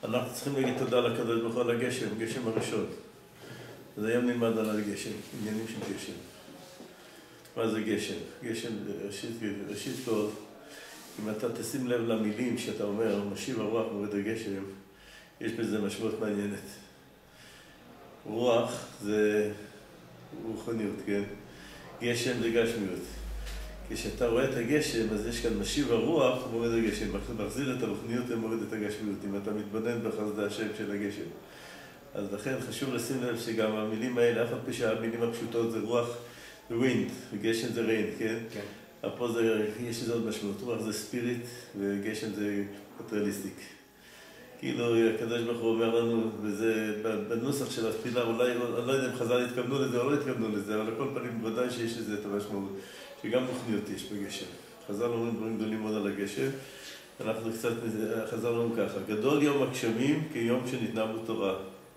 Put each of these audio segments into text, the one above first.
אנחנו צריכים להגיד תודה לקדוש ברוך הוא על הגשם, גשם הראשון. אז היום נלמד על הגשם, עניינים של גשם. מה זה גשם? גשם, ראשית כל, אם אתה תשים לב למילים שאתה אומר, משיב הרוח מוריד הגשם, יש בזה משמעות מעניינת. רוח זה רוחניות, כן? גשם זה גשמיות. כשאתה רואה את הגשם, אז יש כאן משיב הרוח מוריד הגשם, מחזיר את הרוחניות ומוריד את הגשמיות, אם אתה מתבונן בחסדי השם של הגשם. אז לכן חשוב לשים לב שגם המילים האלה, אף על פי שהמילים הפשוטות זה רוח ווינד, וגשם זה ריין, כן? כן. אבל פה יש לזה עוד משמעות, רוח זה ספיריט וגשם זה פטרליסטיק. כאילו הקדוש ברוך הוא אומר לנו, וזה בנוסח של התפילה, אולי, אני לא יודע אם חז"ל התכוונו לזה או לא התכוונו לזה, אבל לכל פנים ודאי שיש לזה את המשמעות, שגם רוחניות יש בגשם. חז"ל אומרים דברים גדולים מאוד על הגשם, אנחנו קצת, חז"ל אומרים ככה, גדול יום הגשמים כיום שניתנה בו תורה.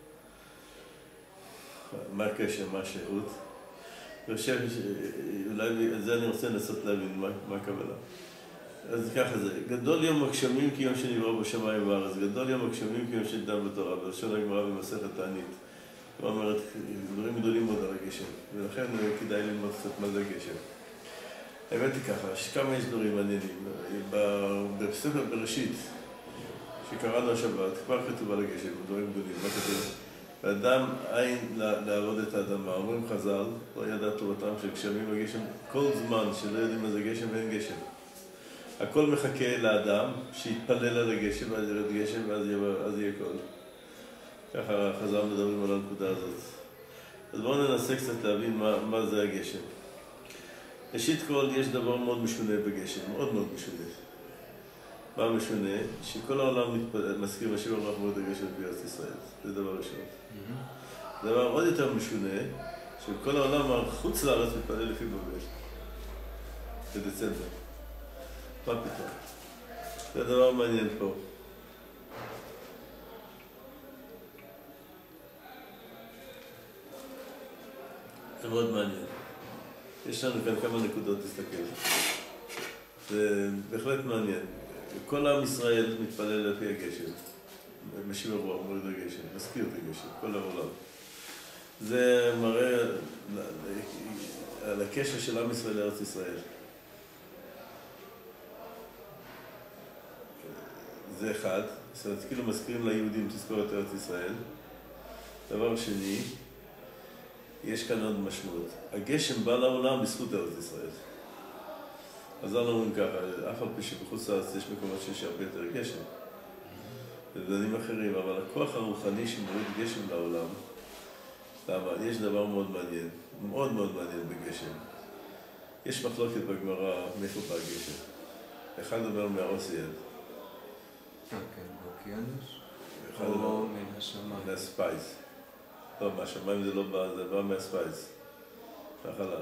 מה הקשר, מה השירות? אני חושב שאולי את זה אני רוצה לנסות להבין מה הכוונה. אז ככה זה, גדול יום הגשמים כיום שנברא בשמיים וארץ, גדול יום הגשמים כיום שניתנה בתורה, בלשון הגמרא במסכת תענית. זאת אומרת, דברים גדולים מאוד על הגשם, ולכן כדאי ללמוד קצת מה זה הגשם. האמת היא ככה, שכמה יש דברים מעניינים. בספר בראשית, שקראנו השבת, כבר כתוב על הגשם, דברים גדולים, מה כתוב? ואדם אין לעבוד את האדמה, אומרים חז"ל, לא ידע תורתם של גשמים וגשם, כל זמן שלא יודעים מה זה גשם ואין גשם. הכל מחכה לאדם שיתפלל על הגשם, ואז ירד גשם, ואז יהיה קול. ככה חז"ל מדברים על הנקודה הזאת. אז בואו ננסה קצת להבין מה זה הגשם. ראשית כל, יש דבר מאוד משונה בגשם, מאוד מאוד משונה. מה משונה? שכל העולם מזכיר משיב הרוח מוריד הגשם בארץ ישראל. זה דבר ראשון. דבר עוד יותר משונה, שכל העולם חוץ לארץ מתפלל לפי בבל. בדצמבר. מה פתאום? זה דבר מעניין פה. זה מאוד מעניין. יש לנו כאן כמה נקודות להסתכל. זה בהחלט מעניין. כל עם ישראל מתפלל לפי הגשם. משיב הרוח מוריד הגשם, מזכיר את הגשם, כל העולם. זה מראה על הקשר של עם ישראל לארץ ישראל. זה אחד, זאת אומרת, כאילו מזכירים ליהודים תזכור את ארץ ישראל. דבר שני, יש כאן עוד משמעות. הגשם בא לעולם בזכות ארץ ישראל. אז אנחנו אומרים ככה, אף על פי שבחוץ לארץ יש מקומות שיש הרבה יותר גשם. ובדברים אחרים, אבל הכוח הרוחני שמוריד גשם לעולם, למה? יש דבר מאוד מעניין, מאוד מאוד מעניין בגשם. יש מחלוקת בגמרא מאיפה בא גשם. אחד אומר מהראש יד. כן, באוקיינוס? או מן השמיים? מהספייס. לא, מהשמיים זה לא בא, זה בא מהספייס. מהחלל.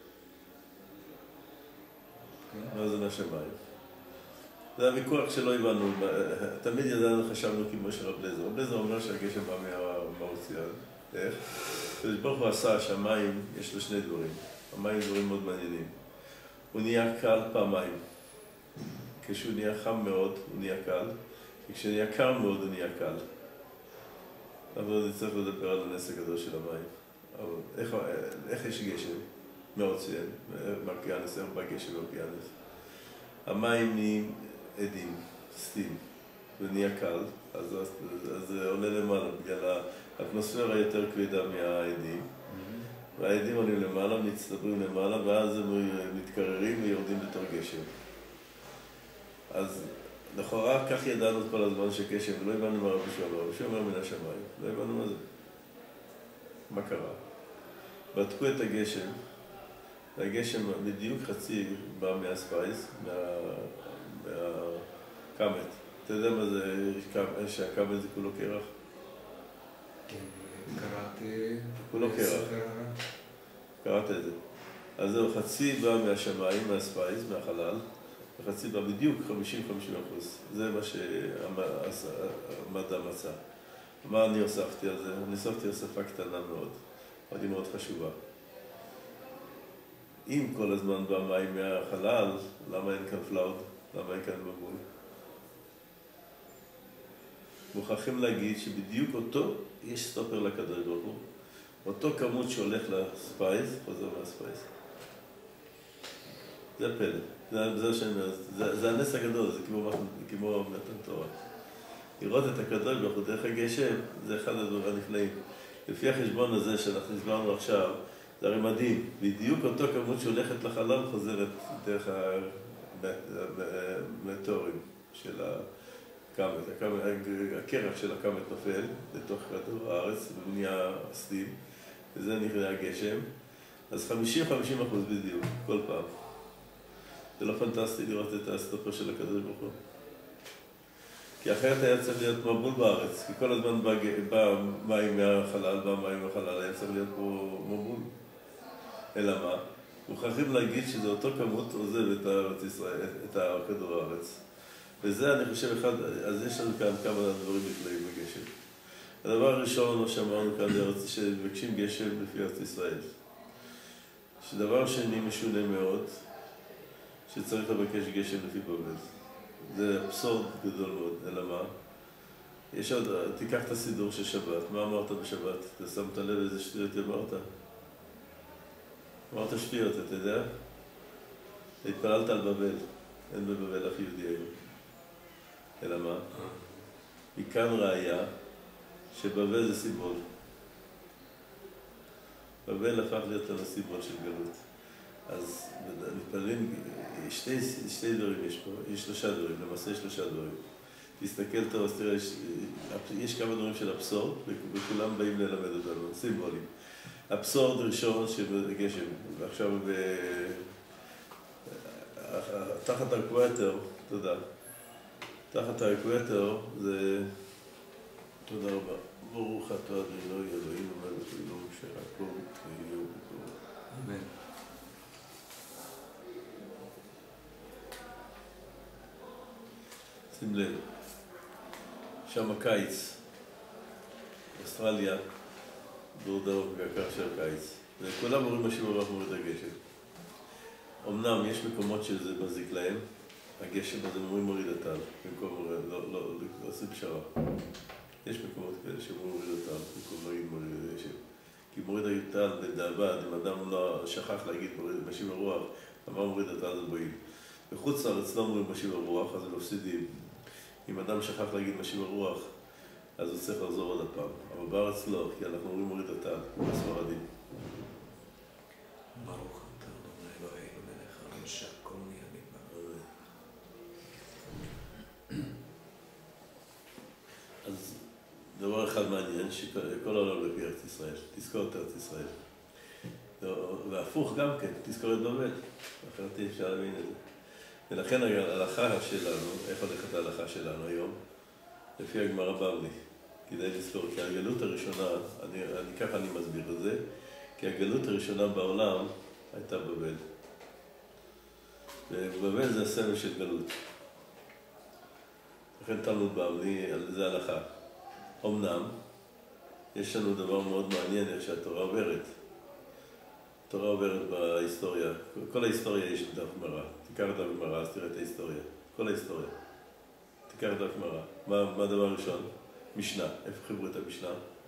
מה זה מהשמיים? זה הוויכוח שלא הבנו. תמיד ידענו, חשבנו כמו של רב לזר. רב לזר אומר שהגשם בא מהראש יד. איך? ברוך הוא עשה שהמים, יש לו שני דברים. המים דברים מאוד מעניינים. הוא נהיה קל פעמיים. כשהוא נהיה חם מאוד, הוא נהיה קל. וכשהוא נהיה קר מאוד, הוא נהיה קל. אבל אני צריך לדבר על הנס הגדול של המים. אבל איך יש גשם? מהאוציאן, מהאוקיינוס, איך בא גשם באוקיינוס? המים נהיים עדים, סטים, ונהיה קל, אז זה עולה למעלה, בגלל האטמוספירה יותר כבדה מהעדים. והעדים עולים למעלה, מצטברים למעלה, ואז הם מתקררים ויורדים בתור גשם. אז לכאורה כך ידענו כל הזמן שגשם, ולא הבנו מה רבי שאומר, רבי שאומר מן השמיים, לא הבנו מה זה. מה קרה? בדקו את הגשם, והגשם בדיוק חצי בא מהספייס, מהקאמט. אתה יודע מה זה שהקאמט זה כולו קרח? כן, קראתי... כולו קרח. קראת את זה. אז זהו, חצי בא מהשמיים, מהספייס, מהחלל, וחצי בא בדיוק 50-50%. זה מה שהמדע מצא. מה אני הוספתי על זה? אני הוספתי הוספה קטנה מאוד, אבל היא מאוד חשובה. אם כל הזמן בא מים מהחלל, למה אין כאן פלאוד? למה אין כאן מבול? מוכרחים להגיד שבדיוק אותו, יש סטופר לקדוש ברוך הוא, אותו כמות שהולך לספייס, חוזר מהספייס. זה הפלא, זה השם, זה הנס הגדול, זה כמו מתן תורה. לראות את הקדוש ברוך הוא דרך הגשם, זה אחד הדברים הנפלאים. לפי החשבון הזה שאנחנו הסברנו עכשיו, זה הרי מדהים. בדיוק אותו כמות שהולכת לחלל חוזרת דרך המטאורים של הקמת. הקרח של הקמת נופל לתוך כדור הארץ ונהיה סתים, וזה נקרא הגשם. אז 50% בדיוק, כל פעם. זה לא פנטסטי לראות את הסטופר של הקדוש ברוך הוא. כי אחרת היה צריך להיות מבול בארץ, כי כל הזמן בא מים מהחלל, היה צריך להיות פה מבול. אלא מה? מוכרחים להגיד שזה אותו כמות עוזב את הארץ ישראל, את כדור הארץ. וזה אני חושב אחד, אז יש לנו כאן כמה דברים נפלאים בגשם. הדבר הראשון שאמרנו כאן זה שמבקשים גשם לפי ארץ ישראל. שדבר שני משונה מאוד, שצריך לבקש גשם לפי בבל. זה אבסורד גדול מאוד, אלא מה? יש עוד, תיקח את הסידור של שבת, מה אמרת בשבת? אתה שמת לב איזה שטויות אמרת? אמרת שטויות, אתה יודע? התפללת על בבל, אין בבבל אף יהודי היום. אלא מה? מכאן ראיה שבבל זה סימבול. בבל הפך להיות לנו סימבול של גלות. אז מתפללים, שתי דברים יש פה, יש 3 דברים, למעשה 3 דברים. תסתכל טוב, אז תראה, יש כמה דברים של אבסורד, וכולם באים ללמד אותנו, סימבולים. אבסורד ראשון של גשם, ועכשיו תחת האקווטר, תודה. תחת האקווטר זה, תודה רבה, ברוך אתה אדוני אלוהינו מלך העולם שהכל יהיה בטוב. אמן. שים לב, שם הקיץ, אוסטרליה, דרום והקר של הקיץ. וכולם אומרים משהו ברוך מוריד הגשם. אמנם יש מקומות שזה מזיק להם, הגשם הזה אומרים מוריד הטל, במקום לא עושים פשרה. יש מקומות כאלה שמוריד הטל, במקום להגיד מוריד הגשם. כי מוריד הטל בדאבד, אם אדם לא שכח להגיד משיב הרוח, אמר מוריד הטל זה בועיל. בחוץ לארץ לא אומרים משיב הרוח, אז הם מפסידים. אם אדם שכח להגיד משיב הרוח, אז הוא צריך לחזור עוד הפעם. אבל בארץ לא, כי אנחנו אומרים מוריד הטל, בספרדים. ברוך אתה אדוני אלוהינו מלך העולם שהכל נהיה בדברו. אז דבר אחד מעניין, שכל העולם לפי ארץ ישראל, תזכור את ארץ ישראל. והפוך גם כן, תזכור את בבל, אחרת אפשר להבין את זה. ולכן ההלכה שלנו, איך הולכת ההלכה שלנו היום? לפי הגמרא בבלי. כדאי לזכור, כי הגלות הראשונה, ככה אני מסביר את זה, כי הגלות הראשונה בעולם הייתה בבל. ובבל זה הסמל של גלות. לכן תלמוד בבלי, זה הלכה. אמנם, יש לנו דבר מאוד מעניין איך שהתורה עוברת. התורה עוברת בהיסטוריה. כל ההיסטוריה יש דף גמרא. תיקח דף גמרא, אז תראה את ההיסטוריה. כל ההיסטוריה. תיקח דף גמרא. מה הדבר הראשון? משנה. איפה חיברו את המשנה?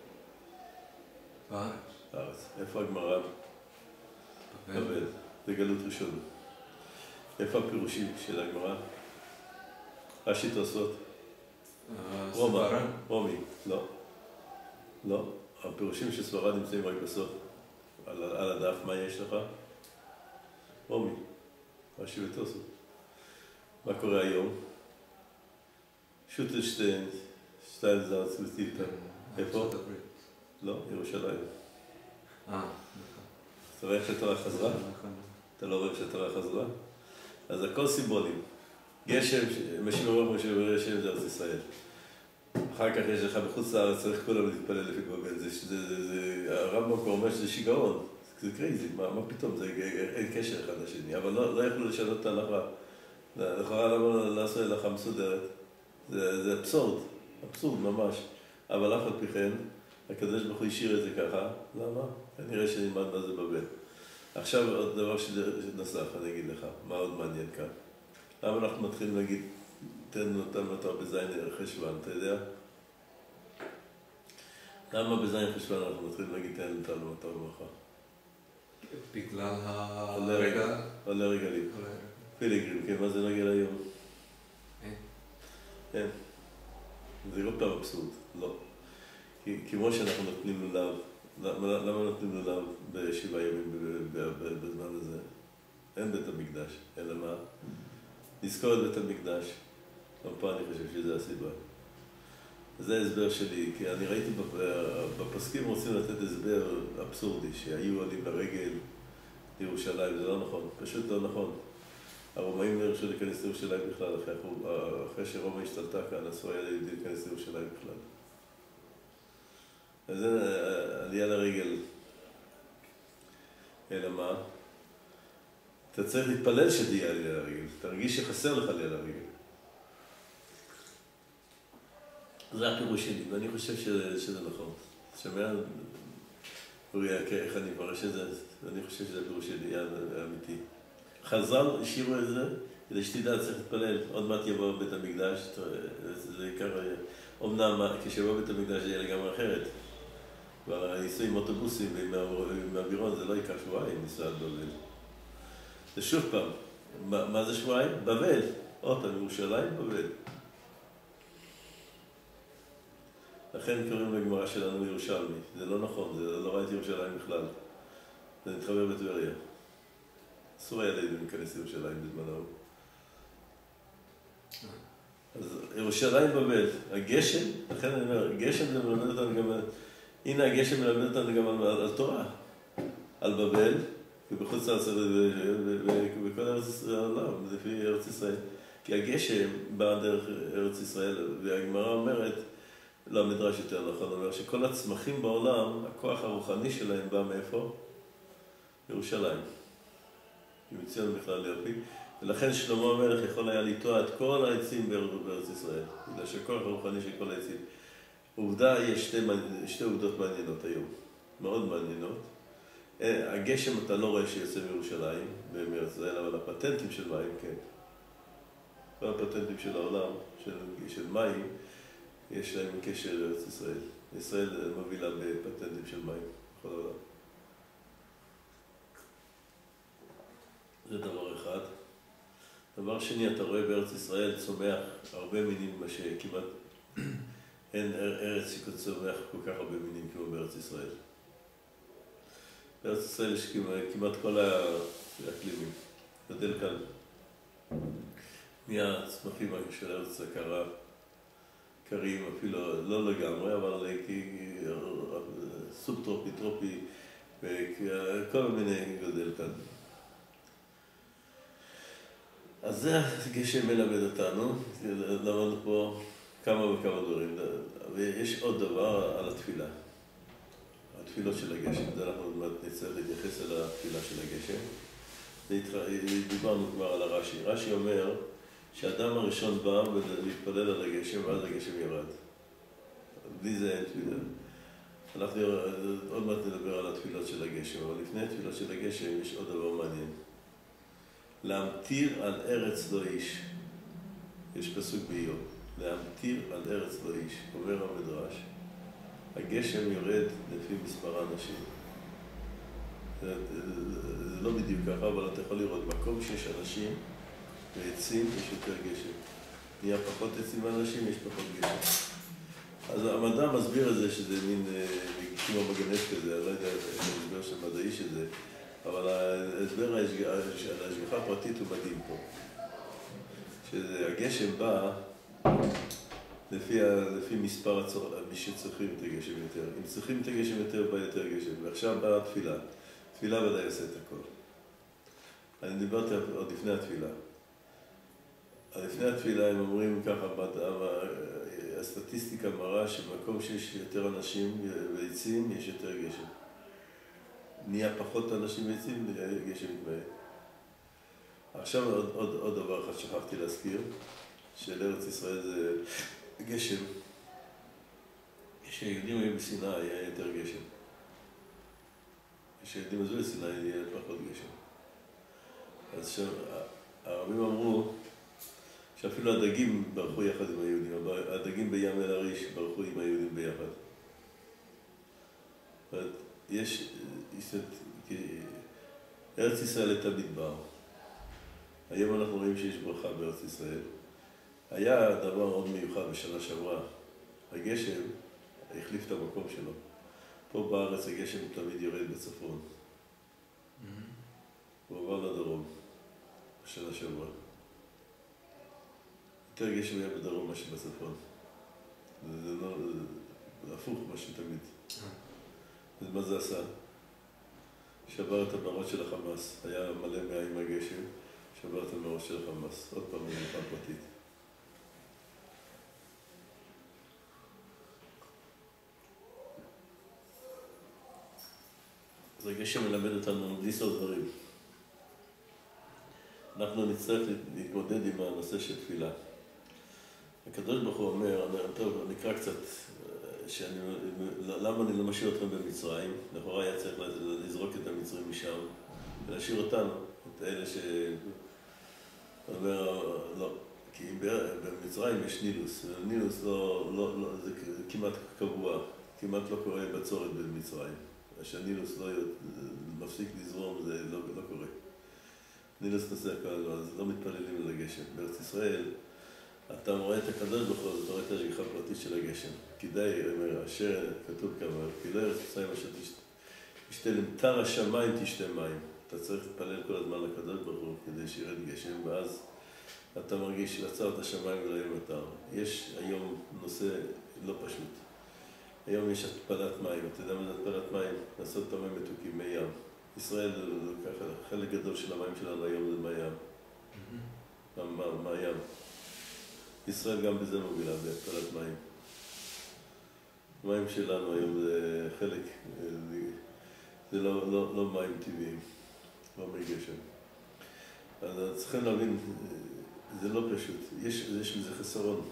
בארץ. בארץ. איפה הגמרא? בבל. זה גלות ראשון. איפה הפירושים של הגמרא? רש"י תוספות? רומא. רומי. לא. לא. הפירושים של ספרד נמצאים רק בסוף. על הדף, מה יש לך? רומי. רש"י ותוספות. מה קורה היום? שוטלשטיין, שטיינזרץ וטיפטר. איפה? לא, ירושלים. נכון. אתה רואה איך שהתורה חזרה? נכון. אתה לא רואה שהתורה חזרה? אז הכל סימבולים. גשם, משיב הרוח משיב גשם זה ארץ ישראל. אחר כך יש לך בחוץ לארץ, צריך כולם להתפלל לפי בבל. הרמב"ם כבר אומר שזה שיגעון. זה קרייזי, מה פתאום? אין קשר אחד לשני. אבל לא יכלו לשנות את ההלכה. לכאורה למה לעשות הלכה מסודרת? זה אבסורד, אבסורד ממש. אבל אף על פי כן, הקדוש ברוך הוא השאיר את זה ככה. למה? כנראה שנלמד מה זה בבל. עכשיו עוד דבר שנוסף, אני אגיד לך, מה עוד מעניין כאן. למה אנחנו מתחילים להגיד, תן אותם בזין חשוון, אתה יודע? למה בזין חשוון אנחנו מתחילים להגיד תהן לטל ומטר וברכה? בגלל הרגע? עולה רגלים. פילגרים, כן, מה זה רגל היום? אין. זה לא פעם אבסורד, לא. כי כמו שאנחנו נותנים לולב, למה נותנים לולב ב7 ימים בזמן הזה? אין בית המקדש, אלא מה? נזכור את בית המקדש. גם פה אני חושב שזה הסיבה. זה ההסבר שלי, כי אני ראיתי בפסקים רוצים לתת הסבר אבסורדי, שהיו עולים ברגל לירושלים, זה לא נכון, פשוט לא נכון. הרומאים לא הרשו להיכנס לירושלים בכלל, אחרי שרומא השתלטה כאן, אסור היה ליהודים להיכנס לירושלים בכלל. אז זה עלייה לרגל. אלא מה? אתה צריך להתפלל שתהיה עלייה לרגל, תרגיש שחסר לך עלייה לרגל. זה הפירוש שלי, ואני חושב שזה נכון. שומע, אוריה, איך אני מפרש את זה? אני חושב שזה הפירוש שלי, האמיתי. חז"ל השאירו את זה, כדי שתדע, צריך להתפלל. עוד מעט יבוא בית המקדש, זה עיקר... אמנם, כשיבוא בית המקדש זה יהיה לגמרי אחרת. והניסוי עם אוטובוסים ועם האווירון, זה לא ייקח שבועיים, ניסוי עד בבל. זה שוב פעם, מה זה שבועיים? בבל. עוד פעם, ירושלים, בבל. לכן קוראים לגמרא שלנו ירושלמי. זה לא נכון, זה לא ראיתי ירושלים בכלל. זה נתחבר בטבריה. אסור היה ליהודים להיכנס לירושלים בזמן ההוא. אז ירושלים בבל, הגשם, לכן אני אומר, הגשם זה מלמד אותנו גם, הנה הגשם מלמד אותנו גם על תורה, על בבל, ובחוץ לארץ, ובכל ארץ העולם, לפי ארץ ישראל. כי הגשם בא דרך ארץ ישראל, והגמרא אומרת, לא המדרש יותר נכון, אומר שכל הצמחים בעולם, הכוח הרוחני שלהם בא מאיפה? ירושלים. היא מציון בכלל ליופי, ולכן שלמה המלך יכול היה לטוע את כל העצים בארץ ישראל, בגלל שהכוח הרוחני של כל העצים. עובדה, יש שתי עובדות מעניינות היום, מאוד מעניינות. הגשם אתה לא רואה שיוצא מירושלים, בארץ ישראל, אבל הפטנטים של מים, כן. כל הפטנטים של העולם, של מים, יש להם קשר לארץ ישראל. ישראל מובילה בפטנטים של מים בכל העולם. זה דבר אחד. דבר שני, אתה רואה בארץ ישראל צומח הרבה מינים, מה שכמעט אין ארץ שצומח כל כך הרבה מינים כמו בארץ ישראל. בארץ ישראל יש כמעט כל האקלימים. גדל כאן מהצמחים של ארץ הקרה, קרים, אפילו לא לגמרי, אבל סובטרופי, טרופי, וכל מיני גדל כאן. אז זה הגשם מלמד אותנו, למדנו פה כמה וכמה דברים, ויש עוד דבר על התפילה, התפילות של הגשם, זה אנחנו עוד מעט נצטרך להתייחס אל התפילה של הגשם. דיברנו כבר על הרש"י, רש"י אומר שהאדם הראשון בא להתפלל על הגשם ואז הגשם ירד, בלי זה אין תפילה. אנחנו עוד מעט נדבר על התפילות של הגשם, אבל לפני התפילות של הגשם יש עוד דבר מעניין. להמטיר על ארץ לא איש. יש פסוק באיוב. להמטיר על ארץ לא איש. אומר המדרש, הגשם יורד לפי מספר האנשים. זה לא בדיוק ככה, אבל אתה יכול לראות, מקום שיש אנשים ועצים, יש יותר גשם. נהיה פחות עצים ואנשים, יש פחות גשם. אז המדע מסביר את זה שזה מין כמו מגנט כזה, אני לא יודע איך ההסבר של מדעי שזה, אבל ההסבר על ההשגחה הפרטית הוא מדהים פה. שהגשם בא לפי מספר מי שצריכים את הגשם יותר. אם צריכים את הגשם יותר, בא יותר גשם. ועכשיו באה התפילה. תפילה ודאי עושה את הכל. אני דיברתי עוד לפני התפילה. לפני התפילה הם אומרים ככה, הסטטיסטיקה מראה שבמקום שיש יותר אנשים ועצים, יש יותר גשם. נהיה פחות אנשים ועצים, גשם מתמעט. עכשיו עוד דבר אחד שכחתי להזכיר, שלארץ ישראל זה גשם. כשהיהודים היו בסיני היה יותר גשם. כשהיהודים עזבו לסיני היה פחות גשם. אז הערבים אמרו שאפילו הדגים ברחו יחד עם היהודים, הדגים בים אל-עריש ברחו עם היהודים ביחד. יש, ארץ ישראל הייתה מדבר. היום אנחנו רואים שיש ברכה בארץ ישראל. היה דבר מאוד מיוחד בשנה שעברה. הגשם החליף את המקום שלו. פה בארץ הגשם תמיד יורד בצפון. הוא עבר לדרום בשנה שעברה. יותר גשם היה בדרום מה שבצפון. זה לא, זה הפוך מה שתמיד. אז מה זה עשה? שבר את המערות של החמאס. היה מלא מים הגשם, שבר את המערות של החמאס. עוד פעם מלאכה פרטית. אז הגשם מלמד אותנו בלי סוד דברים. אנחנו נצטרך להתמודד עם הנושא של תפילה. הקדוש ברוך הוא אומר, טוב, נקרא קצת, למה אני לא משאיר אתכם במצרים? לכאורה היה צריך לזרוק את המצרים משם, ולהשאיר אותנו, את אלה אומר, לא, כי במצרים יש נילוס, ונילוס זה כמעט קבוע, כמעט לא קורה בצורת במצרים. כשהנילוס לא מפסיק לזרום, זה לא קורה. נילוס נושא כל הזמן, אז לא מתפללים לגשם. בארץ ישראל, אתה רואה את הקדוש ברוך הוא, אתה רואה את השגחה הפרטית של הגשם. כדאי, אומר, אשר כתוב כמה, כי לא ארץ ישראל אשר תשתה למטר השמיים תשתה מים. אתה צריך להתפלל כל הזמן לקדוש ברוך הוא כדי שירד גשם, ואז אתה מרגיש לעצר את השמיים ולהם מטר. יש היום נושא לא פשוט. היום יש התפלת מים. אתה יודע מה זה התפלת מים? לעשות את המים מתוקים, מי ים. ישראל, ככה, חלק גדול של המים שלנו היום זה מהים. מהים. ישראל גם בזה מובילה, בהתפלת מים. המים שלנו היום זה חלק, זה לא מים טבעיים, לא מי גשם. אז צריכים להבין, זה לא פשוט, יש לזה חסרון.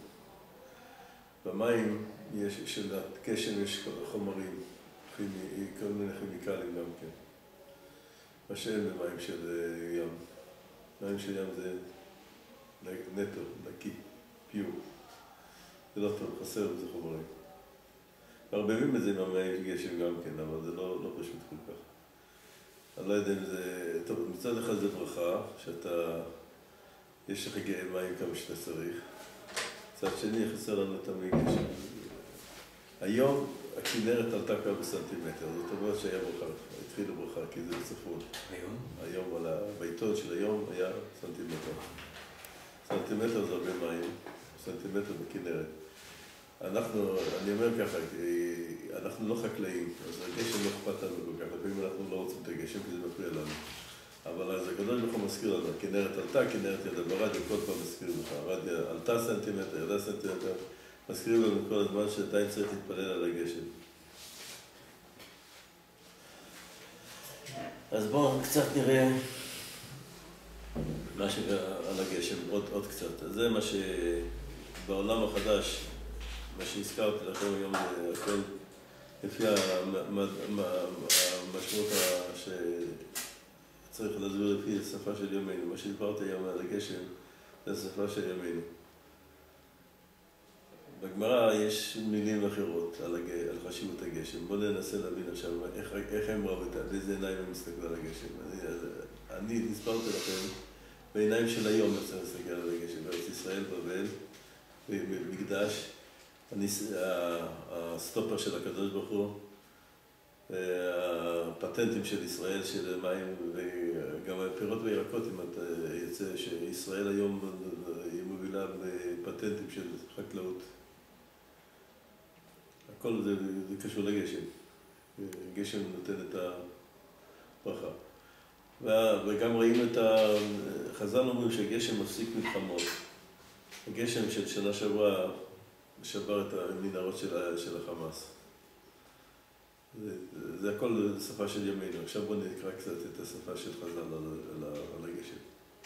במים של הגשם יש חומרים, כל מיני כימיקלים גם כן. מה שאין במים של ים. מים של ים זה נטו, נקי, פיור. זה לא טוב, חסר בזה חומרים. מערבבים את זה עם המים גשם גם כן, אבל זה לא פשוט כל כך. אני לא יודע אם זה... טוב, מצד אחד זה ברכה, יש לך מים כמה שאתה צריך. מצד שני, חסר לנו את המים גשם. היום הכנרת עלתה כבר בסנטימטר, זאת אומרת שהיה ברכה, התחילה ברכה, כי זה בצפון. היום? היום, בעיתון של היום היה סנטימטר. סנטימטר זה הרבה מים, סנטימטר בכנרת. אני אומר ככה, אנחנו לא חקלאים, אז הגשם לא אכפת לנו כל כך, לפעמים אנחנו לא רוצים את הגשם כי זה מפריע לנו. אבל אז הקדוש ברוך הוא מזכיר לנו, הכנרת עלתה, כנרת ירדה ברדיו, כל פעם מזכירים לך, הרדיו עלתה סנטימטר, ירדה סנטימטר, מזכירים לנו כל הזמן שעדיין צריך להתפלל על הגשם. אז בואו קצת נראה על הגשם, עוד קצת. אז זה מה שבעולם החדש, מה שהזכרתי לכם היום, זה הכל לפי המשמעות שצריך להסביר לפי השפה של ימינו. מה שדיברתי היום על הגשם, זה השפה של ימינו. בגמרא יש מילים אחרות על חשיבות הגשם. בואו ננסה להבין עכשיו איך הם ראו את זה, באיזה עיניים הם מסתכלו על הגשם. אני הסברתי לכם בעיניים של היום צריך להסתכל על הגשם. בארץ ישראל, בבל, במקדש, הסטופר של הקדוש ברוך הוא, הפטנטים של ישראל, של מים, וגם הפירות וירקות, אם אתה יצא שישראל היום היא מובילה בפטנטים של חקלאות. הכל זה קשור לגשם. גשם נותן את הברכה. וגם ראינו חז"ל אומרים שהגשם מפסיק מלחמות. הגשם של שנה שעברה שבר את המנהרות של החמאס. זה הכל שפה של ימינו. עכשיו בואו נקרא קצת את השפה של חז"ל על הגשם.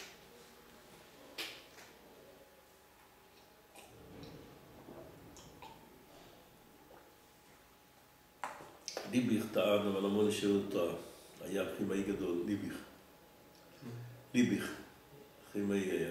ליביך טען, אבל המון שהוא טעה. היה כימאי גדול, ליביך, כימאי היה.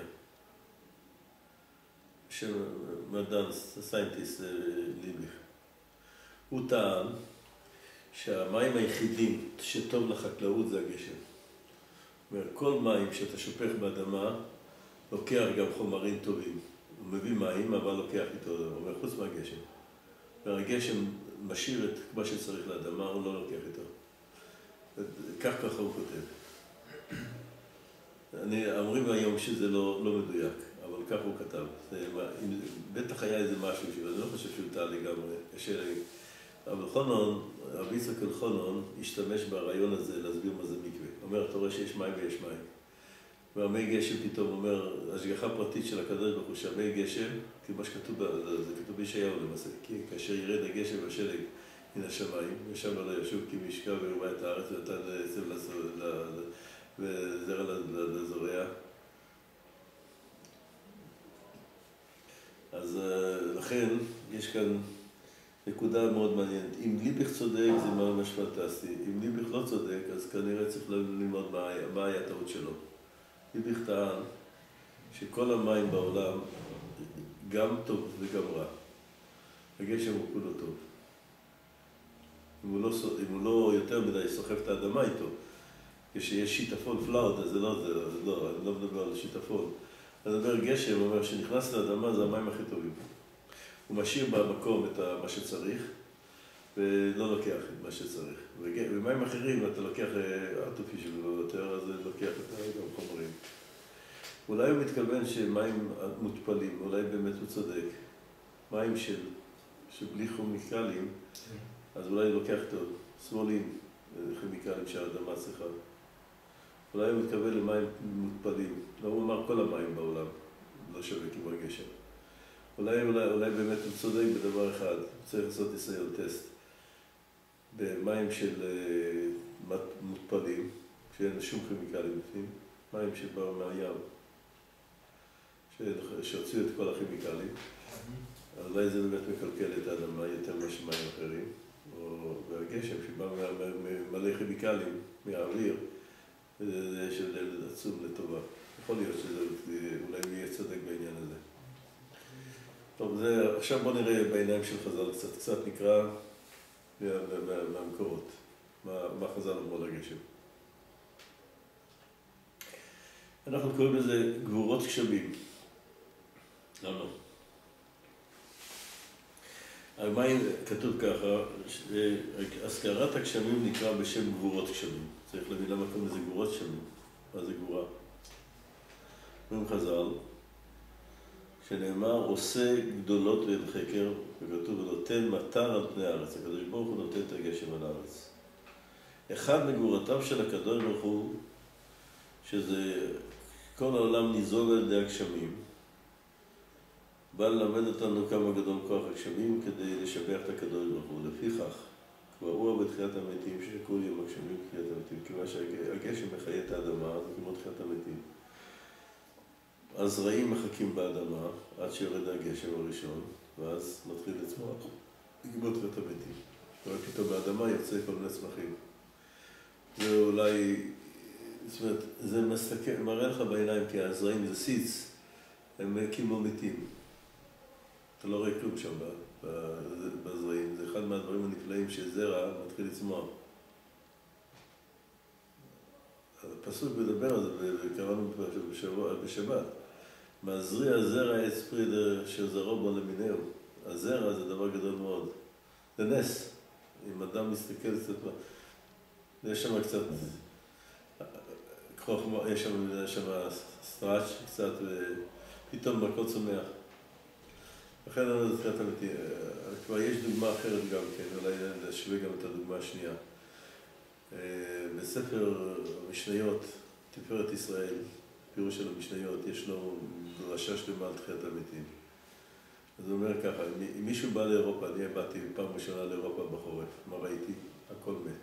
שם מדען, סיינטיסט ליביך. הוא טען שהמים היחידים שטוב לחקלאות זה הגשם. זאת אומרת, כל מים שאתה שופך באדמה, לוקח גם חומרים טובים. הוא מביא מים, אבל לוקח איתו, הוא אומר, חוץ מהגשם. והגשם משאיר את מה שצריך לאדמה, הוא לא לוקח איתו. ככה הוא כותב. אומרים היום שזה לא מדויק, אבל ככה הוא כתב. בטח היה איזה משהו, אני לא חושב שהוא טעה לגמרי. אבל חונון, רבי יצחק אלחונון, השתמש ברעיון הזה להסביר מה זה מקווה. הוא אומר, אתה רואה שיש מים ויש מים. והמי גשם פתאום אומר, השגחה פרטית של הקדוש ברוך הוא שהמי גשם, כי מה שכתוב, זה כתוב בישעיהו למעשה, כי כאשר ירד הגשם והשלג מן השמיים, ושם לא ישוב כי משקע ורימה את הארץ ונתן עצם וזרע לזורע. אז לכן יש כאן נקודה מאוד מעניינת. אם ליבך צודק זה ממש פנטסטי. אם ליבך לא צודק, אז כנראה צריך ללמוד מה היה הטעות שלו. ליבך טען שכל המים בעולם גם טוב וגם רע. הגשם הוא כולו טוב. אם הוא לא יותר מדי סוחב את האדמה איתו, כשיש שיטפון פלאוד, אז זה לא, אני לא מדבר על שיטפון. אני מדבר גשם, הוא אומר שנכנס לאדמה זה המים הכי טובים. הוא משאיר במקום את מה שצריך, ולא לוקח את מה שצריך. ומים אחרים, אתה לוקח ארטיפישל יותר, אז זה לוקח את גם חומרים. אולי הוא מתכוון שמים מותפלים, אולי באמת הוא צודק. מים שבלי כימיקלים, אז אולי הוא לוקח טוב. סמולים, כימיקלים שהאדמה צריכה. אולי הוא מתכוון למים מותפלים. לא הוא אמר כל המים בעולם, לא שווה כמו הגשם. אולי באמת הוא צודק בדבר אחד, צריך לעשות ניסיון טסט. במים של מותפלים, שאין שום כימיקלים בפנים, מים שבאו מהים, שהוציאו את כל הכימיקלים, אז אולי זה באמת מקלקל את האדמה יותר מאשר מים אחרים, והגשם שבא מלא כימיקלים מהאוויר, יש הבדל עצום לטובה. יכול להיות שאולי הוא יהיה צודק בעניין הזה. טוב, עכשיו בוא נראה בעיניים של חז"ל, קצת נקרא מהמקורות, מה חז"ל אמרו לגשם. אנחנו קוראים לזה גבורות גשמים. למה? המים כתוב ככה, הזכרת הגשמים נקרא בשם גבורות גשמים. צריך להבין למה קוראים לזה גבורות גשמים. מה זה גבורה? אומרים חז"ל, שנאמר עושה גדולות ואין חקר, וכתוב ונותן מטר על פני הארץ. הקדוש ברוך הוא נותן את הגשם על הארץ. אחד מגבורותיו של הקדוש ברוך הוא, שזה כל העולם ניזון על ידי הגשמים, בא ללמד אותנו כמה גדול כוח הגשמים כדי לשבח את הקדוש ברוך הוא. לפיכך, כבר הוא בתחיית המתים שכל יום הגשמים בתחיית המתים, כיוון שהגשם מחיה את האדמה, זה כמו תחיית המתים. הזרעים מחכים באדמה עד שיורד הגשם הראשון, ואז מתחיל לצמוח, לגמור תחיית המתים. ופתאום באדמה יוצא כל מיני צמחים. זה אולי, זאת אומרת, זה מראה לך בעיניים, כי הזרעים זה סיץ, הם כמו מתים. אתה לא רואה כלום שם בזרעים, זה אחד מהדברים הנפלאים שזרע מתחיל לצמוח. הפסוק מדבר על זה, וקראנו בשבת. מהזריע זרע עץ פרי שזרעו בו למיניהו. הזרע זה דבר גדול מאוד. זה נס. אם אדם מסתכל קצת, יש שם קצת, יש שם סטראץ' קצת, ופתאום הכל צומח. לכן אני זוכר את אמיתי, כבר יש דוגמה אחרת גם כן, אולי נשווה גם את הדוגמה השנייה. בספר המשניות, תפארת ישראל, פירוש של המשניות, יש לו דרשה שלמה על תחיית המתים. אז הוא אומר ככה, אם מישהו בא לאירופה, אני באתי פעם ראשונה לאירופה בחורף, מה ראיתי? הכל מת.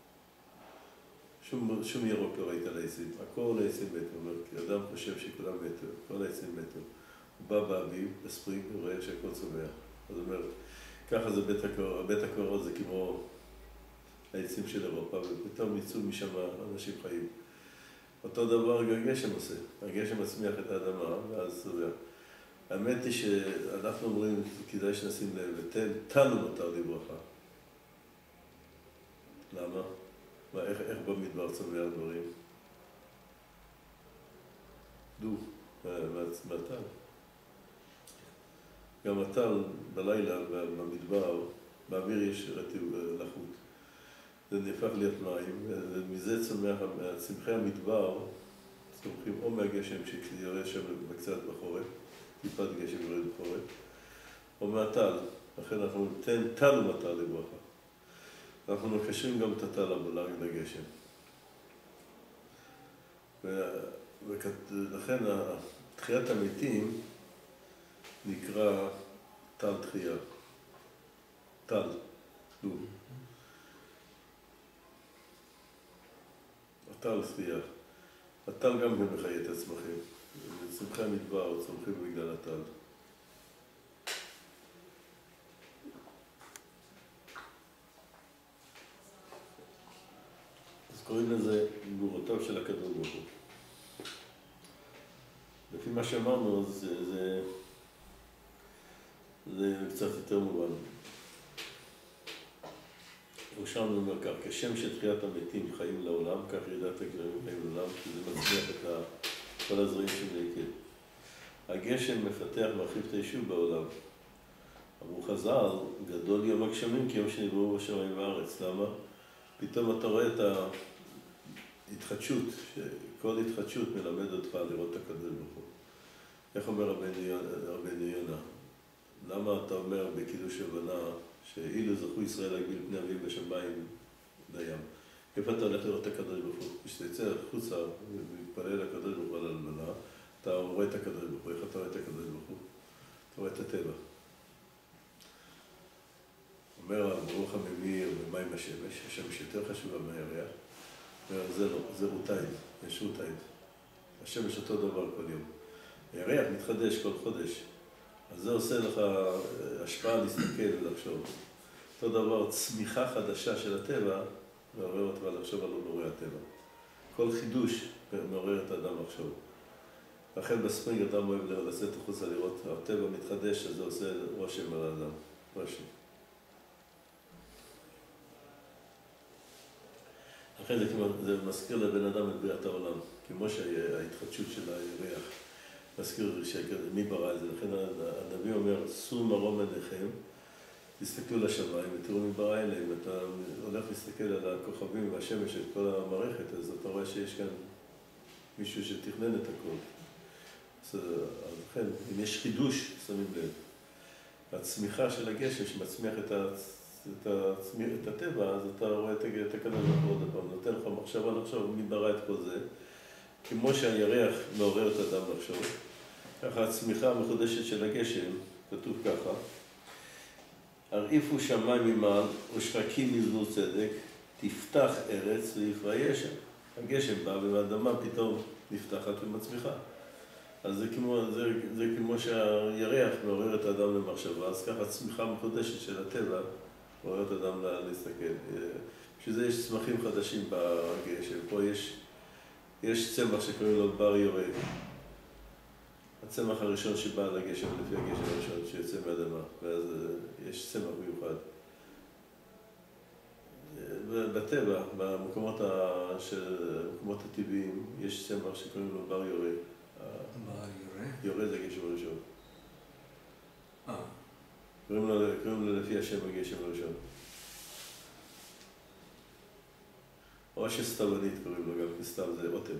שום ירוק לא ראית על העצים, הכל העצים מתו. הוא אומר, כי אדם חושב שכולם מתו, כל העצים מתו. הוא בא באביב, בספרינג, הוא רואה שהכל צומח. אז הוא אומר, ככה זה בית הקברות, זה כמו העצים של אירופה, ופתאום יצאו משם אנשים חיים. אותו דבר הגשם עושה, הגשם מצמיח את האדמה, ואז צומח. האמת היא שאנחנו אומרים, כדאי שנשים לב, ותן, תנו מותר לברכה. למה? איך במדבר צומח דברים? דו, מהטל. גם הטל בלילה, במדבר, באוויר יש רטיב לחות. זה נהפך להיות מים, ומזה צומח, צמחי המדבר צומחים או מהגשם שיורד שם קצת בחורף, טיפת גשם יורד בחורף, או מהטל. לכן אנחנו ניתן טל ומטר לברכה. אנחנו מקשרים גם את הטל לגשם. ולכן תחיית המתים נקרא טל תחייה. טל, דו. הטל תחייה. הטל גם מחיה את הצמחים. צמחי המדבר צומחים בגלל הטל. אז קוראים לזה גבורותיו של הקדוש ברוך הוא. לפי מה שאמרנו, זה קצת יותר מובן. ירושלמי אומר כך, כשם שתחיית המתים חיים לעולם, כך ירידת הגשמים חיים לעולם, כי זה מצליח את כל הזרעים שבעיקר. הגשם מפתח מרחיב את היישוב בעולם. אמרו חז"ל, גדול יום הגשמים כיום שנבראו בשמיים וארץ. למה? פתאום אתה רואה את ההתחדשות, שכל התחדשות מלמד אותך לראות את הקדוש ברוך הוא. איך אומר רבנו יונה? למה אתה אומר בקידוש הבנה שאילו זכו ישראל להגביל פני אביהם בשמיים לים? איפה אתה הולך לראות את הקדוש ברוך הוא? כשתצא החוצה ומתפלל לקדוש ברוך הוא על הלבנה, אתה רואה את הקדוש ברוך הוא. איך אתה רואה את הקדוש ברוך הוא? אתה רואה את הטבע. אומר ברוך הממיר במים השמש, השמש יותר חשובה מהירח. אומר, זה לא, זה רותיים, יש רותיים. השמש אותו דבר כל יום. הירח מתחדש כל חודש. אז זה עושה לך השפעה להסתכל ולחשוב. אותו דבר, צמיחה חדשה של הטבע, מעורר אותך לחשוב על אורי הטבע. כל חידוש מעורר את האדם לחשוב. לכן בספרינג אדם אוהב לצאת החוצה לראות, הטבע מתחדש, אז זה עושה רושם על האדם. רושם. לכן זה מזכיר לבן אדם את בריאת העולם, כמו שההתחדשות של הירח. מזכיר מי ברא את זה, לכן הנביא אומר, שאו מרום עיניכם, תסתכלו לשמיים ותראו מי ברא אליהם. אתה הולך להסתכל על הכוכבים והשמש של כל המערכת, אז אתה רואה שיש כאן מישהו שתכנן את הכל. אז לכן, אם יש חידוש, שמים לב. הצמיחה של הגשם שמצמיח את הטבע, אז אתה רואה את הקדוש ברוך הוא עוד פעם, נותן לך מחשבה לחשוב מי ברא את כל זה. כמו שהירח מעורר את האדם לחשוב, ככה הצמיחה המחודשת של הגשם, כתוב ככה, הרעיפו שמיים ממעל ושחקים יזנו צדק, תפתח ארץ ויפרייש. הגשם בא והאדמה פתאום נפתחת ומצמיחה. אז זה כמו שהירח מעורר את האדם למחשבה, אז ככה הצמיחה המחודשת של הטבע מעורר את האדם להסתכל. בשביל זה יש צמחים חדשים בגשם, פה יש צמח שקוראים לו בר יורה. הצמח הראשון שבא לגשם, לפי הגשם הראשון שיוצא מהאדמה, ואז יש צמח מיוחד. בטבע, במקומות הטבעיים, יש צמח שקוראים לו בר יורה. בר יורה? יורה זה הגשם הראשון. קוראים לו לפי השם הגשם הראשון. או שסתיוונית קוראים לו גם, כי סתיו זה אוטם.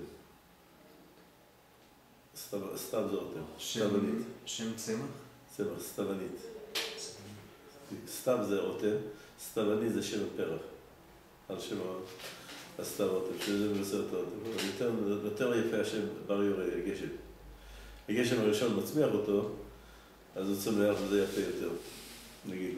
סתיו זה אוטם, סתיוונית. שם צמח? צמח, סתיוונית. סתיו זה אוטם, סתיוונית זה שם הפרח. על שם הסתיו אוטם, שזה מבשר את האוטם. יותר יפה השם בר יורה, הגשם. הגשם הראשון מצמיח אותו, אז הוא צומח וזה יפה יותר, נגיד לה.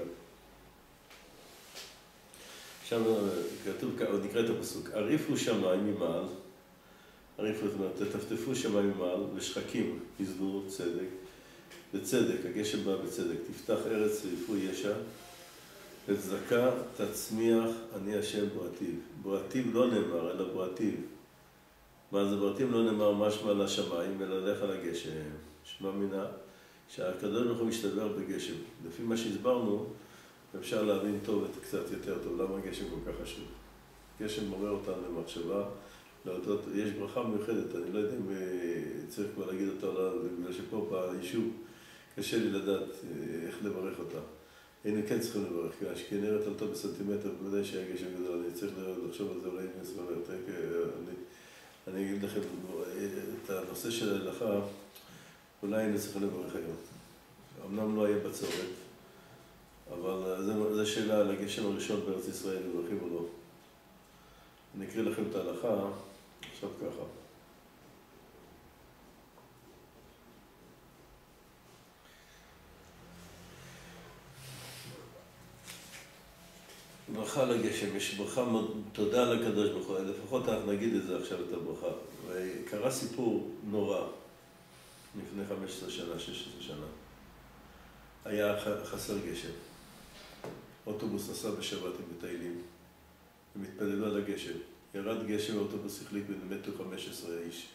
עכשיו כתוב, נקרא את הפסוק, הרעיפו שמיים ממעל, הרעיפו, זאת אומרת, תטפטפו שמיים ממעל, ושחקים יזנו צדק, בצדק, הגשם בא בצדק, תפתח ארץ ויפרו ישע, וצדקה תצמיח אני השם ברטיב. ברטיב לא נאמר, אלא ברטיב. מה זה ברטיב לא נאמר משמע לשמיים, אלא לך לגשם. שמע מינה, שהקדוש ברוך הוא משתבר בגשם. לפי מה שהסברנו, אפשר להבין טוב את קצת יותר טוב, למה הגשם כל כך חשוב. גשם מעורר אותנו למחשבה, יש ברכה מיוחדת, אני לא יודע אם צריך כבר להגיד אותה, בגלל שפה ביישוב קשה לי לדעת איך לברך אותה. היינו כן צריכים לברך, כי נראית אותו בסנטימטר, בוודאי שהיה גשם גדול, אני צריך לחשוב על זה, אולי אני אסבר יותר, אני אגיד לכם את הנושא של ההלכה, אולי היינו צריכים לברך היום. אמנם לא היה בצורת, אבל זו שאלה על הגשם הראשון בארץ ישראל, מברכים או לא. אני אקריא לכם את ההלכה, עכשיו ככה. ברכה לגשם, יש ברכה, תודה לקדוש ברוך הוא, לפחות אנחנו נגיד את זה עכשיו, את הברכה. וקרה סיפור נורא, לפני 15 שנה, 16 שנה. היה חסר גשם. אוטובוס נסע בשבת עם מטיילים, הם התפללו על הגשם. ירד גשם, האוטובוס החליק ומתו 15 איש.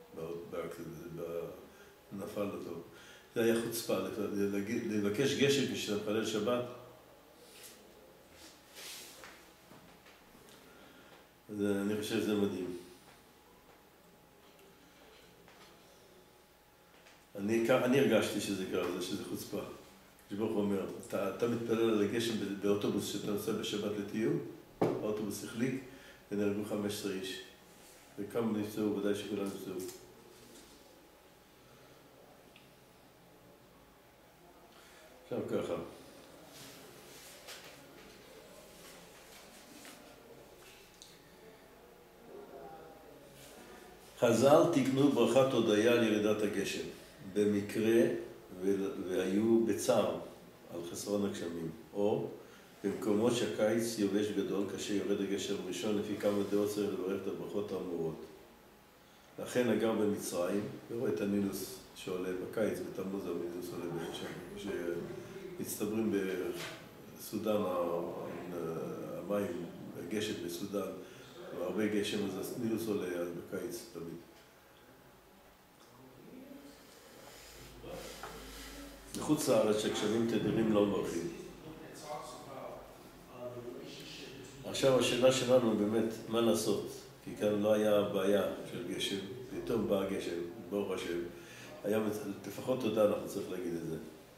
נפל אותו. זה היה חוצפה, לבקש גשם כשאתה מפלל שבת. אני חושב שזה מדהים. אני הרגשתי שזה קרה, שזה חוצפה. שברוך אומר, אתה מתפלל על הגשם באוטובוס שאתה נוסע בשבת לטיול, האוטובוס החליק ונהרגו 15 איש. וכמה נפצעו, ודאי שכולם נפצעו. עכשיו ככה. חז"ל תיקנו ברכת הודיה על ירידת הגשם, במקרה והיו בצער על חסרון הגשמים, או במקומות שהקיץ יובש גדול, כאשר יורד הגשם ראשון, לפי כמה דעות צריך לברך את הברכות האמורות. לכן הגר במצרים, ורואה את הנילוס שעולה בקיץ, בתמוז הנילוס עולה שם, כשמצטברים בסודן, המים, הגשם בסודן, והרבה גשם, אז הנילוס עולה בקיץ תמיד. בחוץ לארץ שגשמים תדירים לא מברכים. עכשיו השאלה שלנו באמת, מה לעשות? כי כאן לא היה בעיה של גשם, פתאום בא גשם, ברוך השם. לפחות תודה אנחנו צריך להגיד את זה.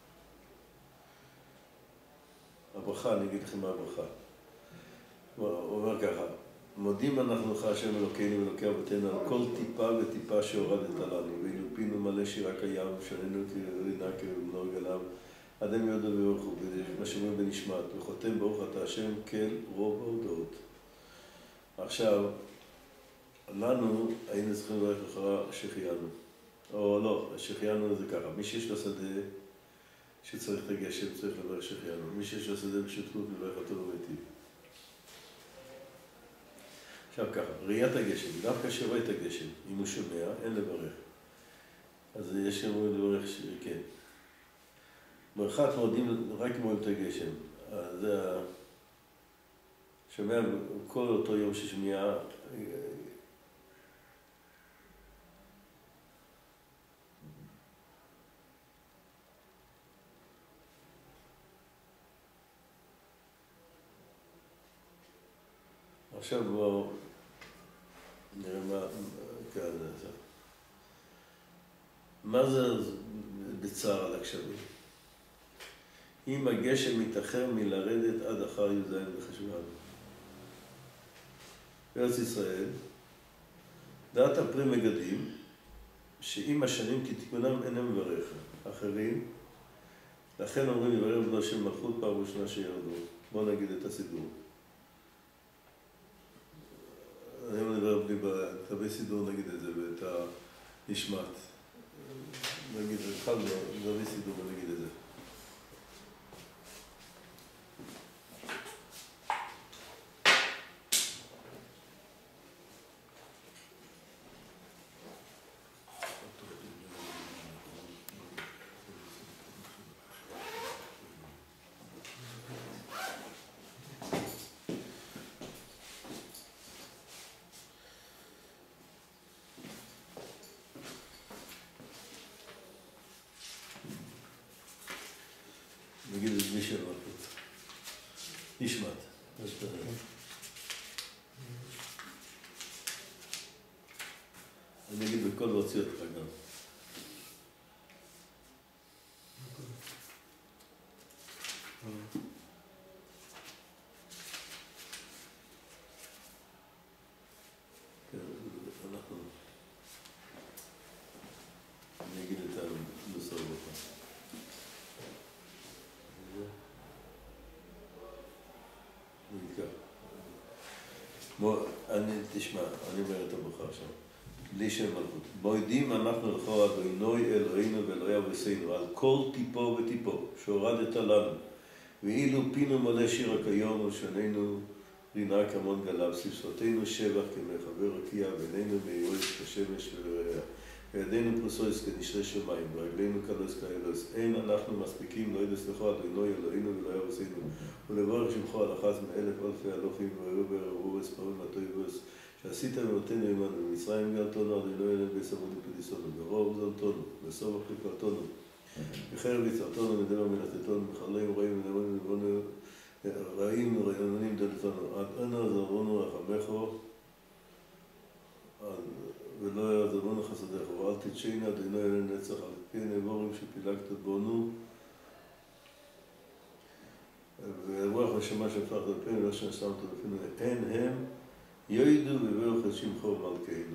הברכה, אני אגיד לכם מה הברכה. הוא אומר ככה, מודים אנחנו לך השם אלוקינו ואלוקי אבותינו על כל טיפה וטיפה שהורדת לנו, ואילו פינו מלא שירה קיים, שננו כרינה כבמנור גליו, עד הם יודו וברכו, מה שאומרים בנשמת, וחותם ברוך אתה השם כל רוב ההודעות. עכשיו, לנו היינו צריכים לברך אחר שהחיינו. או לא, שהחיינו זה ככה, מי שיש לו שדה שצריך את הגשם צריך לברך שהחיינו, מי שיש לו שדה בשותפות לברך אותו במתים. עכשיו ככה, ראיית הגשם, דווקא שרואה את הגשם, אם הוא שומע, אין לברך. אז יש שאומרים לברך כן. ברכת מועדים רק מועד את הגשם. זה שומע כל אותו יום ששמיעה. עכשיו בואו נראה מה זה בצער על הגשמים. אם הגשם מתאחר מלרדת עד אחר י"ז בחשוון. בארץ ישראל, דעת הפרי מגדים, שעם השנים כתיקונם אינם מברך. אחרים, לכן אומרים יברר בנו של מלכות פעם ראשונה שירדו. בואו נגיד את הסידור. היום נדבר בלי בכתבי סידור, נגיד את זה, ואת הנשמת. נגיד, התחלנו, נביא סידור ונגיד את זה. נגיד את מי שלא נשמת. הכל להוציא אותך גם. אני אגיד את הנוסר בך. תשמע, אני אומר את הברכה עכשיו. בלי שם מלכות. מועדים אנחנו לך אדוני אלוהינו ואלוהי אבותינו על כל טיפו וטיפו שהורדת לנו. ואילו פינו מלא שיר כיום ולשוננו רינה כמון גלב שפתותינו שבח כמחבר רקיע ועינינו מאירו כשמש ולרעיה. וידינו פרוסויס כנשרי שמיים ורגלינו קלוס כאלוס. אין אנחנו מספיקים לא ידס לך אדוני אלוהינו ואלוהי אבותינו ולברך שמך על אחז מאלף אלפי אלופים ואירו ברערו וספרים הטויבוס שעשית ונותנו עמנו במצרים גאלתנו אדוני אלוהינו בסמוד ופדיסונו ברוב זלתנו בסוף חלקתנו בחרב יצרתנו מדבר מלאכתנו מחללים רעים ונאמנים לבונו רעים ורעננים דלתנו עד אנה זרבונו רחמך ולא יעזבונו חסדיך ואל תדשנה אדוני אלוהינו נצח על פי נבורים שפילגת בנו ורוח נשמה שהפכת על פינו ולא ששמת על פינו אין הם יועידו וברך את שמך ומלכנו.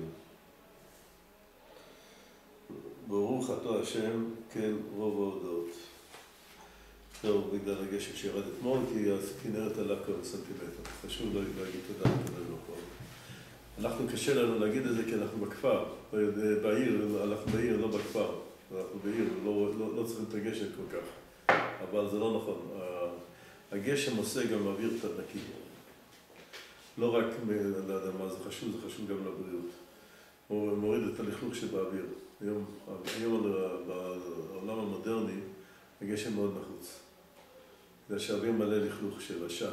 ברוך אתה השם כל רוב ההודעות. טוב, בגלל הגשם שירד אתמול, כי הכנרת עלה כמה סנטימטר. חשוב להגיד תודה לכל. אנחנו קשה לנו להגיד את זה כי אנחנו בכפר. בעיר, אנחנו בעיר, לא בכפר. אנחנו בעיר, לא צריכים את הגשם כל כך. אבל זה לא נכון. הגשם עושה גם אוויר קצת נקי. לא רק לאדמה, זה חשוב גם לבריאות. הוא מוריד את הלכלוך שבאוויר. היום בעולם המודרני, הגשם מאוד נחוץ. בגלל שהאוויר מלא לכלוך של עשן,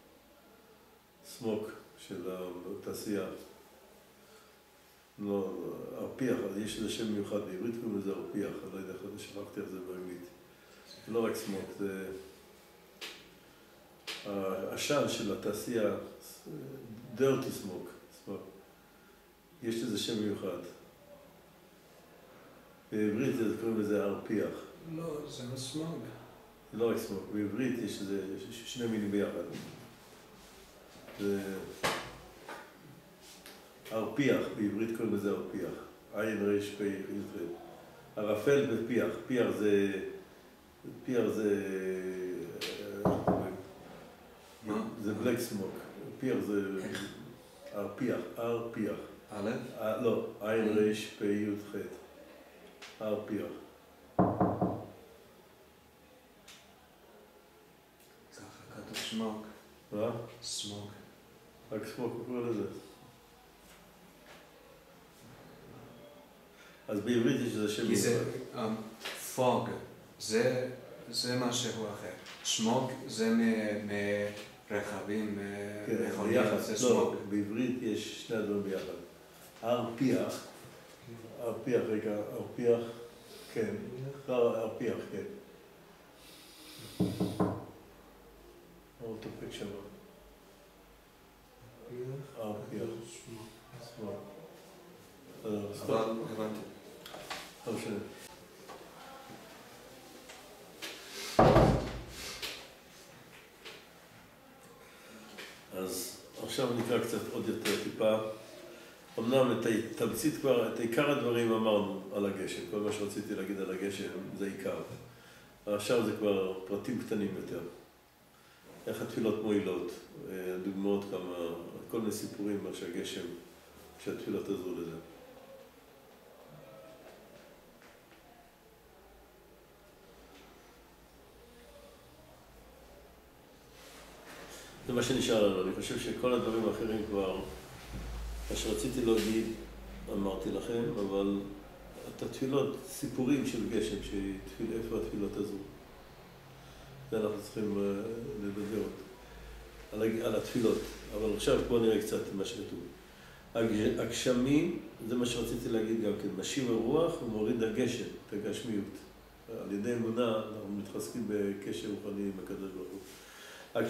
סמוק של התעשייה. לא, הרפיח, יש לזה שם מיוחד בעברית, קוראים לזה הרפיח, אני לא יודע, שכחתי על זה באנגלית. לא רק סמוק, זה העשן של התעשייה, dirty smoke. יש לזה שם מיוחד. בעברית קוראים לזה הרפיח. לא, זה לא סמוג. זה לא רק סמוג, בעברית יש לזה שני מילים ביחד. זה הרפיח, בעברית קוראים לזה הרפיח. עין רש פי י"ח. ערפל ופיח. פיח זה בלק סמוק. פיח זה הרפיח. א'? לא, עין רש פי י"ח. הרפיח. ככה כתוב שמוק. מה? סמוק. רק סמוק הוא קורא לזה. אז בעברית יש לזה שם... כי זה פוג, זה משהו אחר. שמוק זה מרכבים, מכוניות, זה סמוק. לא, בעברית יש שני הדברים ביחד. הרפיח, רגע, הרפיח, כן. הרפיח, כן. אוטופיק שם. הרפיח. סמוק. הבנתי. לא משנה. אז עכשיו נקרא קצת עוד יותר טיפה. אמנם את תמצית כבר, את עיקר הדברים אמרנו על הגשם. כל מה שרציתי להגיד על הגשם זה עיקר. עכשיו זה כבר פרטים קטנים יותר. איך התפילות מועילות, דוגמאות כמה, כל מיני סיפורים מה שהגשם, שהתפילות עזרו לזה. זה מה שנשאר לנו. אני חושב שכל הדברים האחרים כבר, מה שרציתי להגיד, אמרתי לכם, אבל את התפילות, סיפורים של גשם, איפה התפילות הזו. זה אנחנו צריכים לדבר על התפילות. אבל עכשיו בואו נראה קצת מה שכתוב. הגשמים, זה מה שרציתי להגיד גם כן, משיב הרוח ומוריד הגשם, את הגשמיות. על ידי אמונה אנחנו מתחזקים בקשר רוחני עם הקדוש ברוך הוא.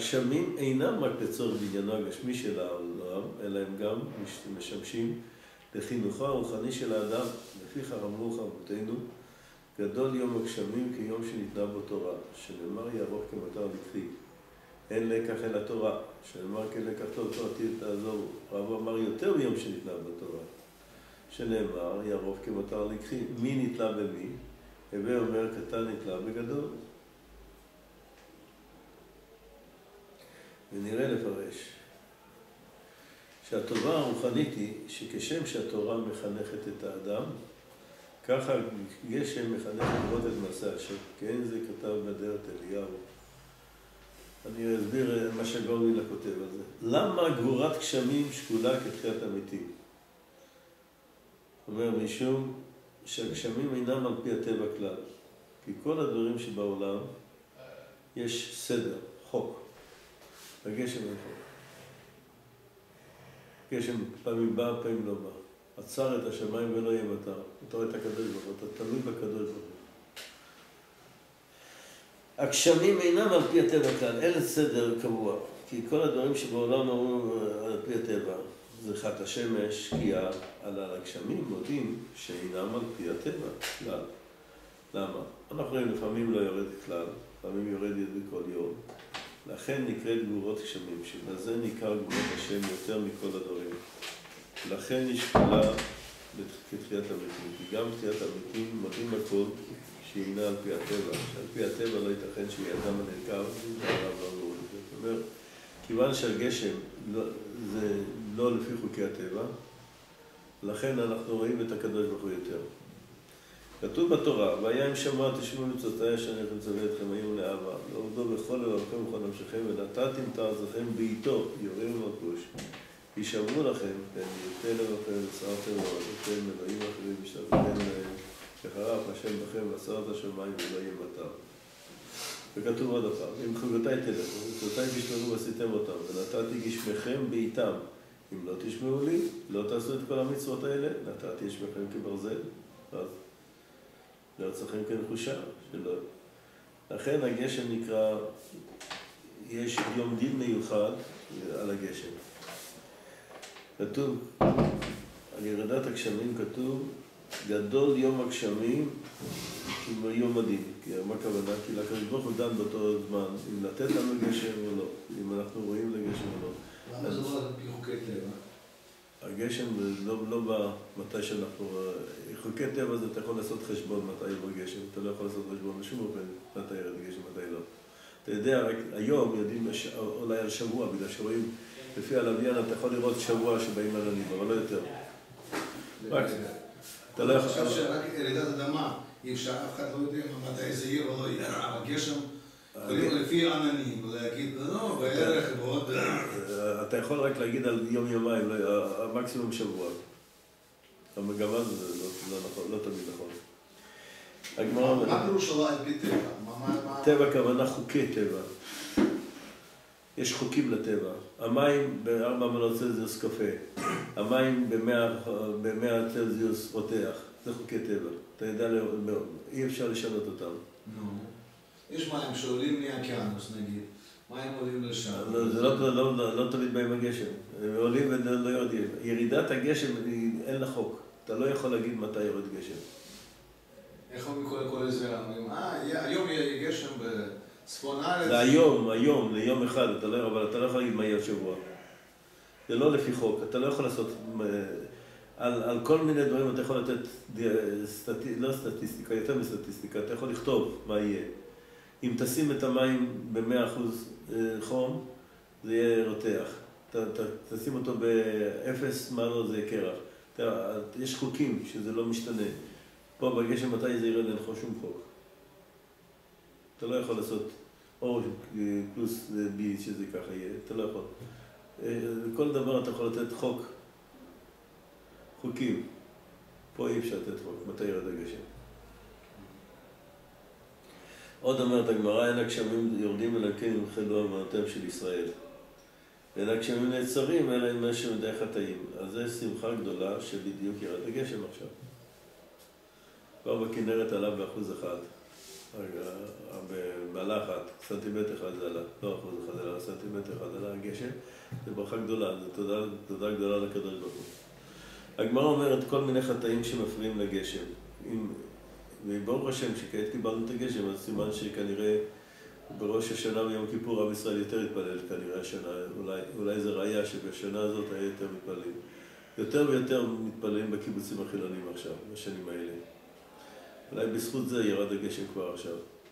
הגשמים אינם רק לצורך בעניינו הגשמי של העולם, אלא הם גם משמשים לחינוכו הרוחני של האדם, לפיכך אמרו אבותינו, גדול יום הגשמים כיום שניתנה בו תורה, שנאמר יערוך כמטר לקחי. אין לקח אלא תורה, שנאמר כלקח טוב תורתי תעזורו. רב אמר יותר מיום שניתנה בו תורה, שנאמר יערוך כמטר לקחי. מי נתלה במי? הווה אומר קטן נתלה בגדול. ונראה לפרש שהטובה הרוחנית היא שכשם שהתורה מחנכת את האדם, ככה גשם מחנך לראות את מעשה השם. כן, זה כתב בדרת אליהו. אני אסביר מה שגורנילה כותב על זה. למה גבורת גשמים שקולה כתחיית המתים? אומר משום שהגשמים אינם על פי הטבע כלל. כי כל הדברים שבעולם יש סדר, חוק. הגשם אין חוק. גשם פעמים בא, פעמים לא בא. עצר את השמיים ולא יהיה מטר. אתה רואה את הקדוש ברוך הוא, אתה תלוי בקדוש ברוך הוא. הגשמים אינם על פי הטבע כלל, אין סדר קבוע. כי כל הדברים שבעולם אמרו על פי הטבע, זריחת השמש, שקיעה, על הגשמים מודים שאינם על פי הטבע כלל. למה? אנחנו רואים לפעמים לא יורד כלל, לפעמים יורד בכל יום. לכן נקראת גבורות גשמים, שבזה ניכר גבורות השם יותר מכל הדברים. לכן היא שקולה כתחיית המתים, כי גם תחיית המתים מודים הכל שהיא אינה על פי הטבע. על פי הטבע לא ייתכן שהיא אדם הנלקב, זה הרב לא אמור. זאת אומרת, כיוון שהגשם זה לא לפי חוקי הטבע, לכן אנחנו רואים את הקדוש ברוך הוא יותר. כתוב בתורה, והיה אם שמוע תשמעו מצוותיי אשר אני מצווה אתכם היום לאהבה, לעובדו בכל לבבכם ובכל נפשכם, ונתתם את ארצכם בעיתו, יורים ומלכוש. יישמרו לכם, פן יוטה לבכם ושרתם לעבודכם, אלוהים אחרים ושתבתם להם, שחרף השם בכם ועשרת השמיים ולא יהיה מטר. וכתוב עוד הפעם, אם חוקותיי תלכו, מצוותיי תשמרו ועשיתם אותם, ונתתי גשמכם בעיתם. אם לא תשמעו לי, לא תעשו את כל המצוות האלה, נתתי גשמכם כברזל. אז לארצכם כנחושה, שלא. לכן הגשם נקרא, יש יום דין מיוחד על הגשם. כתוב, על ירידת הגשמים כתוב, גדול יום הגשמים כמו יום הדין. מה הכוונה? כי לקדוש ברוך הוא דן באותו זמן, אם לתת לנו גשם או לא, אם אנחנו רואים לגשם או לא. למה זה לא על פי חוקי טבע? הגשם לא בא מתי שאנחנו... חוקי טבע זה אתה יכול לעשות חשבון מתי יבוא גשם, אתה לא יכול לעשות חשבון בשום אופן מתי ירד גשם, מתי לא. אתה יודע, רק היום יודעים אולי על שבוע, בגלל שרואים לפי הלוויין, אתה יכול לראות שבוע שבאים עננים, אבל לא יותר. אתה לא יכול... עכשיו שרק ירידת אדמה, אי אפשר, אף אחד לא יודע מתי זה יהיה או לא יהיה, אבל גשם, לפי עננים, להגיד, לא, בערך ועוד... אתה יכול רק להגיד על יום-יומיים, המקסימום שבוע. המגמה זה לא תמיד נכון. מה פירוש שלא על פי טבע? טבע כוונה חוקי טבע. יש חוקים לטבע. המים ב4 מעלות צלזיוס קפה. המים ב100 צלזיוס רותח. זה חוקי טבע. אתה יודע, אי אפשר לשנות אותם. יש מים שעולים מהאוקיינוס נגיד. מים עולים לשם. זה לא תמיד בהם הגשם. הם עולים ולא יורדים. ירידת הגשם אין לה חוק. אתה לא יכול להגיד מתי יורד גשם. איך אומרים כל איזה אומרים? היום יהיה גשם בצפון הארץ. זה היום, ליום אחד, אבל אתה לא יכול להגיד מה יהיה שבוע. זה לא לפי חוק, אתה לא יכול לעשות... על כל מיני דברים אתה יכול לתת, לא סטטיסטיקה, יותר מסטטיסטיקה, אתה יכול לכתוב מה יהיה. אם תשים את המים ב100% חום, זה יהיה רותח. תשים אותו ב0 מעלות, זה יהיה קרח. יש חוקים שזה לא משתנה. פה בגשם מתי זה ירד, אין לך שום חוק. אתה לא יכול לעשות או פלוס בי שזה ככה יהיה, אתה לא יכול. כל דבר אתה יכול לתת חוקים. פה אי אפשר לתת חוק, מתי ירד הגשם. עוד אומרת הגמרא, אין הגשמים יורדים אלא כן ימחלו אמונותיהם של ישראל. ואין הגשמים נעצרים אלא עם משהו מדי חטאים. אז זה שמחה גדולה שבדיוק ירד הגשם עכשיו. כבר בכנרת עלה ב1%. במעלה אחת, סנטימטר אחד זה עלה, לא 1%, אלא סנטימטר אחד עלה הגשם. זה ברכה גדולה, זו תודה גדולה לקדוש ברוך הוא. הגמרא אומרת כל מיני חטאים שמפריעים לגשם. וברוך השם שכעת קיבלנו את הגשם, אז סימן שכנראה בראש השנה ויום כיפור עם ישראל יותר התפלל כנראה השנה. אולי זה ראיה שבשנה הזאת היה יותר מתפללים. יותר ויותר מתפללים בקיבוצים החילונים עכשיו, בשנים האלה. אולי בזכות זה ירד הגשם כבר עכשיו.